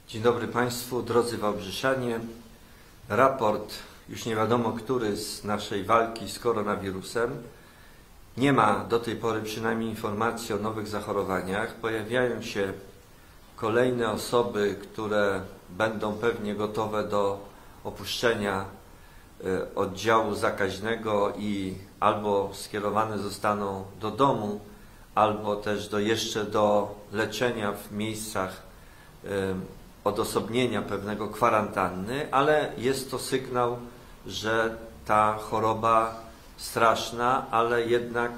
Dzień dobry Państwu, drodzy Wałbrzyszanie. Raport, już nie wiadomo który, z naszej walki z koronawirusem. Nie ma do tej pory przynajmniej informacji o nowych zachorowaniach. Pojawiają się kolejne osoby, które będą pewnie gotowe do opuszczenia oddziału zakaźnego i albo skierowane zostaną do domu, albo też jeszcze do leczenia w miejscach odosobnienia pewnego kwarantanny, ale jest to sygnał, że ta choroba straszna, ale jednak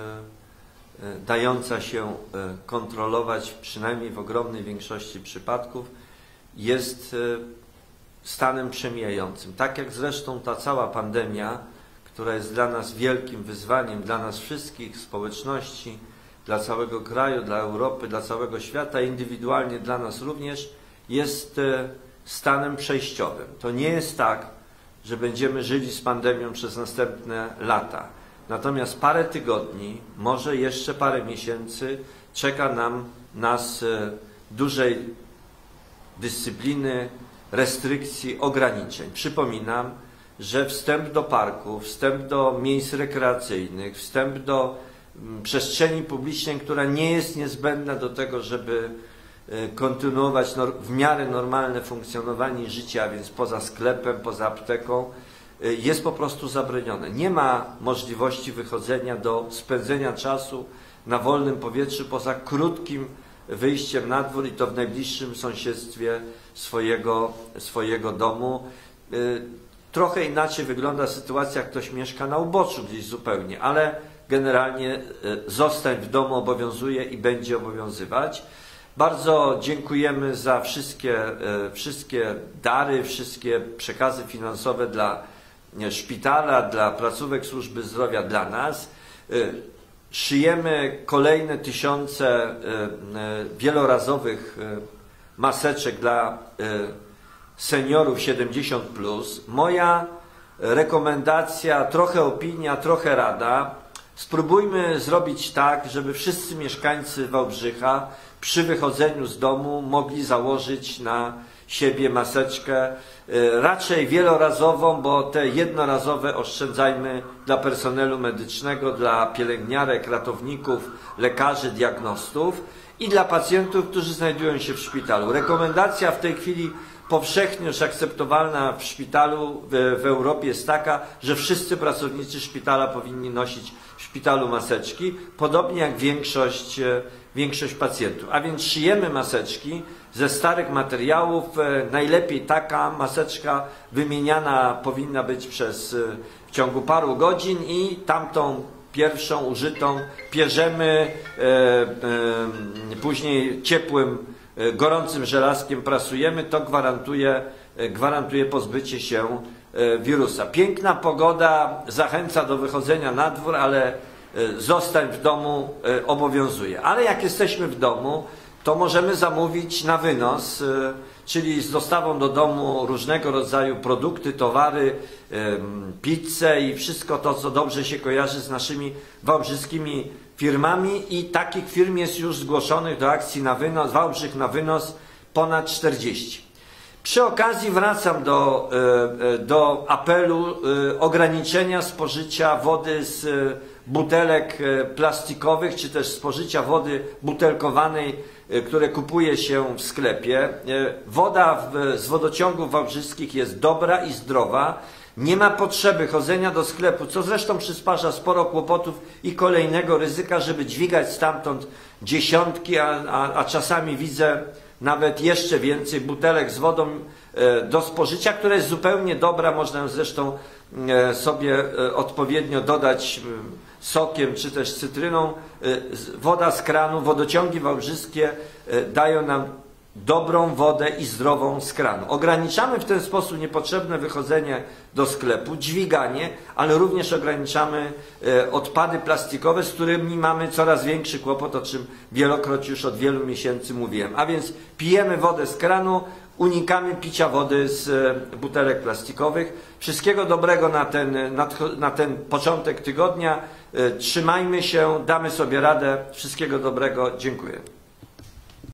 dająca się kontrolować, przynajmniej w ogromnej większości przypadków, jest stanem przemijającym. Tak jak zresztą ta cała pandemia, która jest dla nas wielkim wyzwaniem, dla nas wszystkich, społeczności, dla całego kraju, dla Europy, dla całego świata, indywidualnie dla nas również, jest stanem przejściowym. To nie jest tak, że będziemy żyli z pandemią przez następne lata. Natomiast parę tygodni, może jeszcze parę miesięcy czeka nas dużej dyscypliny, restrykcji, ograniczeń. Przypominam, że wstęp do parków, wstęp do miejsc rekreacyjnych, wstęp do przestrzeni publicznej, która nie jest niezbędna do tego, żeby kontynuować w miarę normalne funkcjonowanie życia, a więc poza sklepem, poza apteką, jest po prostu zabronione. Nie ma możliwości wychodzenia do spędzenia czasu na wolnym powietrzu poza krótkim wyjściem na dwór i to w najbliższym sąsiedztwie swojego domu. Trochę inaczej wygląda sytuacja, jak ktoś mieszka na uboczu gdzieś zupełnie, ale generalnie zostań w domu obowiązuje i będzie obowiązywać. Bardzo dziękujemy za wszystkie dary, wszystkie przekazy finansowe dla szpitala, dla placówek służby zdrowia, dla nas. Szyjemy kolejne tysiące wielorazowych maseczek dla seniorów 70+. Moja rekomendacja, trochę opinia, trochę rada. Spróbujmy zrobić tak, żeby wszyscy mieszkańcy Wałbrzycha przy wychodzeniu z domu mogli założyć na siebie maseczkę, raczej wielorazową, bo te jednorazowe oszczędzajmy dla personelu medycznego, dla pielęgniarek, ratowników, lekarzy, diagnostów i dla pacjentów, którzy znajdują się w szpitalu. Rekomendacja w tej chwili powszechnie już akceptowalna w szpitalu w Europie jest taka, że wszyscy pracownicy szpitala powinni nosić w szpitalu maseczki, podobnie jak większość pacjentów. A więc szyjemy maseczki ze starych materiałów. Najlepiej taka maseczka wymieniana powinna być w ciągu paru godzin i tamtą pierwszą użytą pierzemy, później ciepłym, gorącym żelazkiem prasujemy. To gwarantuje pozbycie się wirusa. Piękna pogoda zachęca do wychodzenia na dwór, ale zostań w domu obowiązuje. Ale jak jesteśmy w domu, to możemy zamówić na wynos, czyli z dostawą do domu różnego rodzaju produkty, towary, pizzę i wszystko to, co dobrze się kojarzy z naszymi wałbrzyskimi firmami i takich firm jest już zgłoszonych do akcji na wynos, Wałbrzych na wynos ponad 40. Przy okazji wracam do apelu ograniczenia spożycia wody z butelek plastikowych, czy też spożycia wody butelkowanej, które kupuje się w sklepie. Woda z wodociągów wałbrzyskich jest dobra i zdrowa. Nie ma potrzeby chodzenia do sklepu, co zresztą przysparza sporo kłopotów i kolejnego ryzyka, żeby dźwigać stamtąd dziesiątki, a czasami widzę nawet jeszcze więcej butelek z wodą do spożycia, która jest zupełnie dobra, można ją zresztą sobie odpowiednio dodać sokiem czy też cytryną. Woda z kranu, wodociągi wałbrzyskie dają nam dobrą wodę i zdrową z kranu. Ograniczamy w ten sposób niepotrzebne wychodzenie do sklepu, dźwiganie, ale również ograniczamy odpady plastikowe, z którymi mamy coraz większy kłopot, o czym wielokroć już od wielu miesięcy mówiłem. A więc pijemy wodę z kranu, unikamy picia wody z butelek plastikowych. Wszystkiego dobrego na ten początek tygodnia. Trzymajmy się, damy sobie radę. Wszystkiego dobrego. Dziękuję.